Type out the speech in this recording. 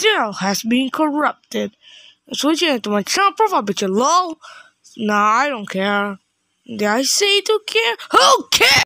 channel has been corrupted. Switching it to my channel profile picture, lol. Nah, I don't care. Did I say to care? Who cares?